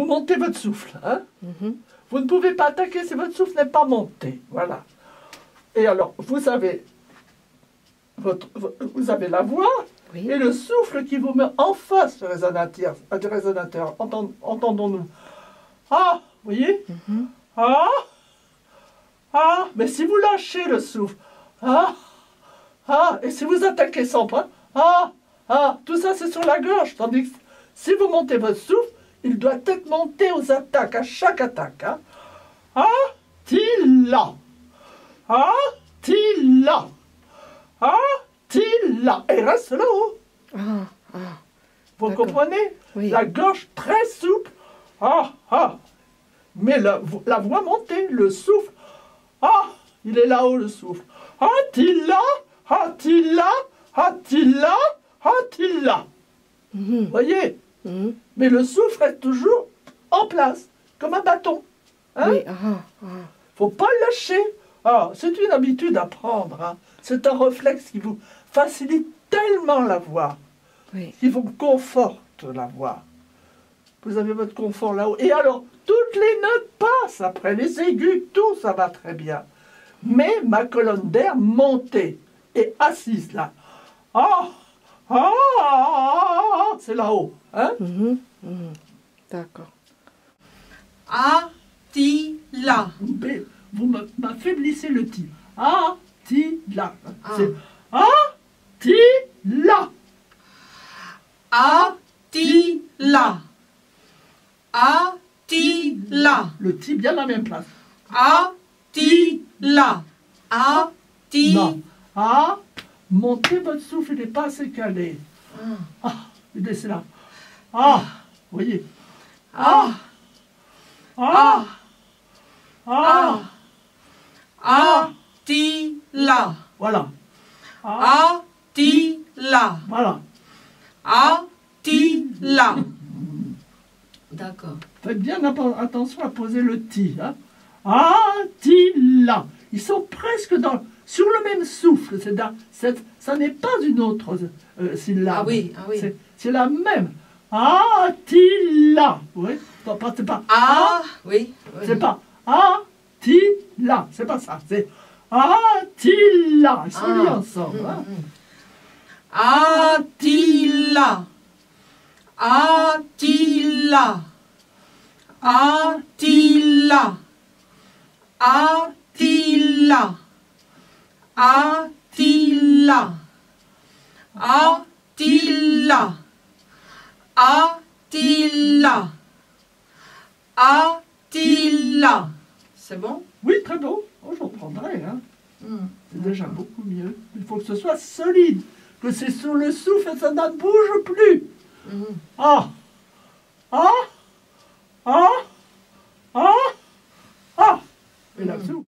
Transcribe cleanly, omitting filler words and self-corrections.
vous montez votre souffle. Hein? Vous ne pouvez pas attaquer si votre souffle n'est pas monté. Voilà. Et alors, vous avez la voix et le souffle qui vous met en face du résonateur. Entendons-nous. Ah, vous voyez? Ah, ah, mais si vous lâchez le souffle, ah, ah, et si vous attaquez sans point, ah, ah, tout ça c'est sur la gorge. Tandis que si vous montez votre souffle, il doit être monté aux attaques, à chaque attaque. Hein. Ah, ti-la. Ah, ti-la. Ah, ti-la. Et reste là-haut. Vous comprenez? La gorge très souple. Ah, ah. Mais la voix montée, le souffle. Ah, il est là-haut le souffle. Ah, ti-la. Ah, ti-la. Ah, ti-la. Ah, ti-la. Vous voyez? Mais le souffle est toujours en place, comme un bâton. Hein? Faut pas le lâcher. Ah, c'est une habitude à prendre. Hein. C'est un réflexe qui vous facilite tellement la voix, qui vous conforte la voix. Vous avez votre confort là-haut. Et alors, toutes les notes passent après, les aigus, tout ça va très bien. Mais ma colonne d'air montée et assise là. Ah, ah, ah, c'est là-haut. Hein? D'accord. A, ti, la. Vous m'affaiblissez le ti. A, ti, la. C'est A, ti, la. A, ti, la. A, ti, la. Le ti bien à la même place. A, ti, la. A, ti. Non. A, montez votre souffle, il n'est pas assez calé. Ah, laissez là. Ah, vous voyez. Ah, ah, ah, A, ti, la. voilà. A, ti, la. Voilà. A, ti, la. D'accord. Faites bien attention à poser le ti. Hein. Ah, ti, la. Ils sont presque sur le même souffle. Ça n'est pas une autre syllabe. Ah oui, ah oui. C'est la même. Ah, ti, la. Oui, c'est pas. Ah, oui. C'est pas. Ah, ti, la. C'est pas ça. C'est. Ah, ti, la. Ils sont liés ensemble. Hein. Attila. Attila. Attila. Attila. Attila. Attila. Attila. Attila. C'est bon? Oui, très beau. Oh, j'en prendrai. Hein. C'est déjà beaucoup mieux. Il faut que ce soit solide. Que c'est sur le souffle et ça ne bouge plus. Ah, ah, ah, ah, ah. Et là-dessous.